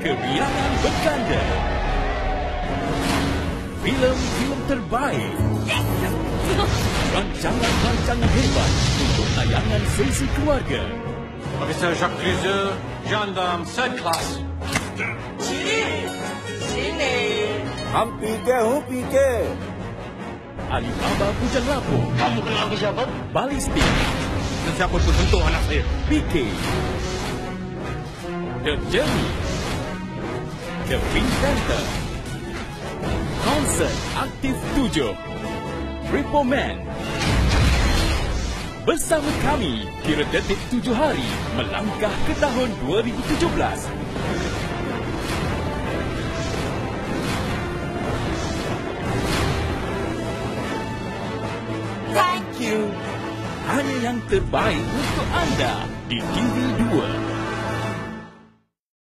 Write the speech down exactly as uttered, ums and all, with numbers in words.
Keriangan berganda. Filem-filem terbaik. Rancangan-rancangan hebat untuk tayangan sesi keluarga. Officer Jacques Cluzeux, gendarme third class. Sini, sini. Ham fikir, hu fikir. Alibaba Bujang Lapuk. Kamu kenal ke siapa? Balistik. Dan siapa pun sentuh anak saya. P K. The Journey. The Pink Panther. Concert Aktif tujuh. Repo Man. Bersama kami, kira detik tujuh hari melangkah ke tahun dua ribu tujuh belas. Thank you. Hanya yang terbaik untuk anda di T V dua.